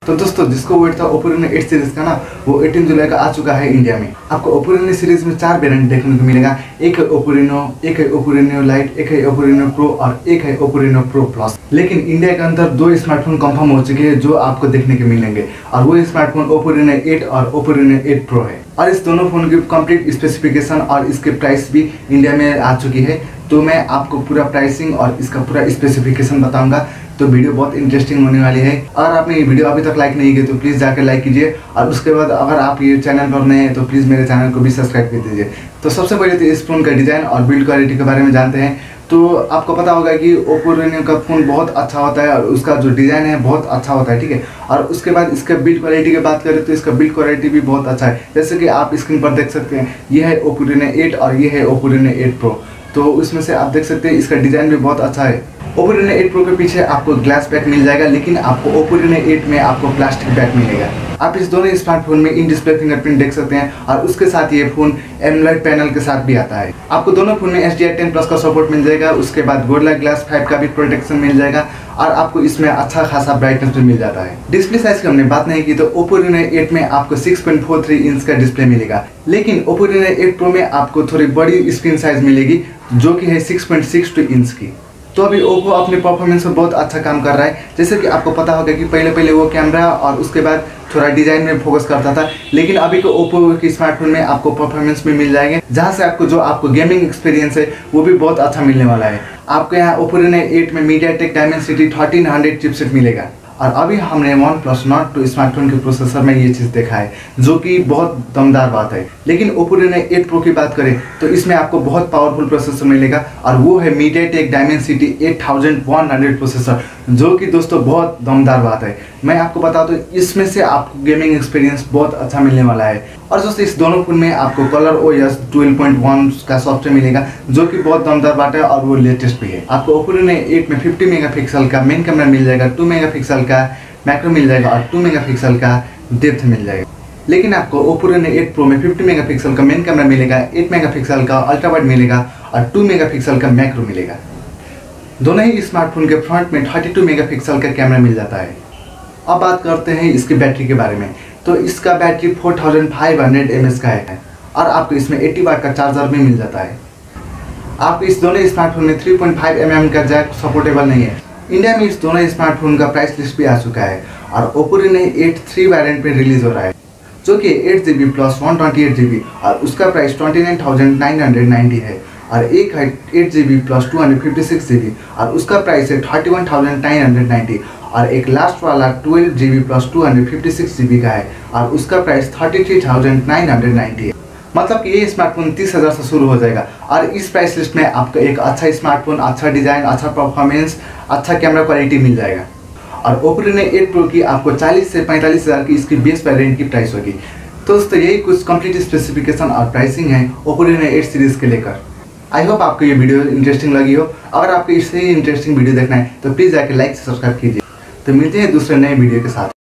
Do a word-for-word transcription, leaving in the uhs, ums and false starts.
तो दोस्तों जिसको वेट था ओप्पो रेनो एट सीरीज का ना, वो अठारह जुलाई का आ चुका है इंडिया में। आपको ओप्पो रेनो सीरीज में चार वेरिएंट देखने को मिलेगा। एक है ओप्पो रेनो, एक है ओप्पो रेनो लाइट, एक है ओप्पो रेनो प्रो और एक है ओप्पो रेनो प्रो प्लस। लेकिन इंडिया के अंदर दो स्मार्टफोन कंफर्म हो चुके हैं जो आपको देखने को मिलेंगे, और वो स्मार्टफोन ओप्पो रेनो एट और ओप्पो रेनो एट प्रो है। और इस दोनों फोन की कंप्लीट स्पेसिफिकेशन और इसके प्राइस भी इंडिया में आ चुकी है। तो मैं आपको पूरा प्राइसिंग और इसका पूरा स्पेसिफिकेशन बताऊंगा। तो वीडियो बहुत इंटरेस्टिंग होने वाली है। अगर आपने ये वीडियो अभी तक लाइक नहीं की तो प्लीज़ जाकर लाइक कीजिए, और उसके बाद अगर आप ये चैनल पर नए हैं तो प्लीज़ मेरे चैनल को भी सब्सक्राइब कर दीजिए। तो सबसे पहले तो इस फ़ोन का डिज़ाइन और बिल्ड क्वालिटी के बारे में जानते हैं। तो आपको पता होगा कि ओप्पो रेनो का फ़ोन बहुत अच्छा होता है और उसका जो डिज़ाइन है बहुत अच्छा होता है, ठीक है। और उसके बाद इसका बिल्ड क्वालिटी की बात करें तो इसका बिल्ड क्वालिटी भी बहुत अच्छा है। जैसे कि आप स्क्रीन पर देख सकते हैं, ये है ओप्पो रेनो एट और ये है ओप्पो रेनो एट प्रो। तो उसमें से आप देख सकते हैं इसका डिज़ाइन भी बहुत अच्छा है। ओप्पो रेनो एट प्रो के पीछे आपको ग्लास पैक मिल जाएगा, लेकिन आपको ओप्पो रेनो एट में आपको प्लास्टिक पैक मिलेगा। आप इस दोनों स्मार्टफोन में इन डिस्प्ले फिंगरप्रिंट देख सकते हैं, और उसके साथ ये फोन एमोलेड पैनल के साथ भी आता है। आपको दोनों फोन में H D R ten plus का सपोर्ट मिल जाएगा। उसके बाद गोरिल्ला ग्लास फाइव का भी प्रोटेक्शन मिल जाएगा, और आपको इसमें अच्छा खासा ब्राइटनेस भी मिल जाता है। डिस्प्ले साइज की हमने बात नहीं की तो ओप्पो रेनो एट में आपको six point four three inch का डिस्प्ले मिलेगा, लेकिन ओप्पो रेनो एट प्रो में आपको थोड़ी बड़ी स्क्रीन साइज मिलेगी जो कि है six point six two inch की। तो अभी ओप्पो अपने परफॉर्मेंस में बहुत अच्छा काम कर रहा है। जैसे कि आपको पता होगा कि पहले पहले वो कैमरा और उसके बाद थोड़ा डिजाइन में फोकस करता था, लेकिन अभी को ओप्पो के स्मार्टफोन में आपको परफॉर्मेंस में मिल जाएंगे, जहां से आपको जो आपको गेमिंग एक्सपीरियंस है वो भी बहुत अच्छा मिलने वाला है। आपको यहाँ ओप्पो रेनो एट में MediaTek Dimensity thirteen hundred chipset मिलेगा। और अभी हमने OnePlus Nord two smartphone के प्रोसेसर में ये चीज़ देखा है, जो कि बहुत दमदार बात है। लेकिन ओप्पो रेनो एट प्रो की बात करें तो इसमें आपको बहुत पावरफुल प्रोसेसर मिलेगा, और वो है MediaTek Dimensity eight thousand one hundred processor, जो कि दोस्तों बहुत दमदार बात है। मैं आपको बता दूं इसमें से आपको गेमिंग एक्सपीरियंस बहुत अच्छा मिलने वाला है। और दोस्तों इस दोनों फोन में आपको Color O S twelve point one का सॉफ्टवेयर मिलेगा, जो कि बहुत दमदार बात है और वो लेटेस्ट भी है। आपको ओप्पो रेनो एट में फिफ्टी मेगापिक्सल का मेन कैमरा मिल जाएगा, टू मेगापिक्सल का मैक्रो मिल जाएगा और टू मेगापिक्सल का डेप्थ मिल जाएगा। लेकिन आपको ओप्पो रेनो एट प्रो में फिफ्टी मेगापिक्सल का मेन कैमरा मिलेगा, एट मेगापिक्सल का अल्ट्रा वाइड मिलेगा और टू मेगापिक्सल का मैक्रो मिलेगा। दोनों ही स्मार्टफोन के फ्रंट में थर्टी टू मेगापिक्सल का कैमरा मिल जाता है। अब बात करते हैं इसकी बैटरी के बारे में। तो इसका battery four thousand five hundred M H का है, और आपको इसमें एट्टी वाट का चार्जर भी मिल जाता है। आपको इस दोनों स्मार्टफोन में three point five M M का जैक सपोर्टेबल नहीं है। इंडिया में इस दोनों स्मार्टफोन का प्राइस लिस्ट भी आ चुका है, और Oppo Reno eight three variant में रिलीज हो रहा है, जो कि eight G B plus one twenty eight G B, और उसका price twenty nine thousand nine hundred ninety है। और एक है eight G B plus two hundred fifty six G B, और उसका प्राइस है thirty one thousand nine hundred ninety. और एक लास्ट वाला twelve G B plus two hundred fifty six G B का है, और उसका price thirty three thousand nine hundred ninety है। मतलब कि ये स्मार्टफोन तीस हज़ार से शुरू हो जाएगा, और इस प्राइस लिस्ट में आपको एक अच्छा स्मार्टफोन, अच्छा डिज़ाइन, अच्छा परफॉर्मेंस, अच्छा कैमरा क्वालिटी मिल जाएगा। और ओप्पो रेनो एट प्रो की आपको चालीस से पैंतालीस हज़ार की इसकी बेस वेरिएंट की प्राइस होगी। तो दोस्तों यही कुछ कंप्लीट स्पेसिफिकेशन और प्राइसिंग है ओप्पो रेनो एट सीरीज़ के लेकर। आई होप आपको ये वीडियो इंटरेस्टिंग लगी हो। अगर आपको इससे ही इंटरेस्टिंग वीडियो देखना है तो प्लीज़ जाकर लाइक से सब्सक्राइब कीजिए। तो मिलते हैं दूसरे नए वीडियो के साथ।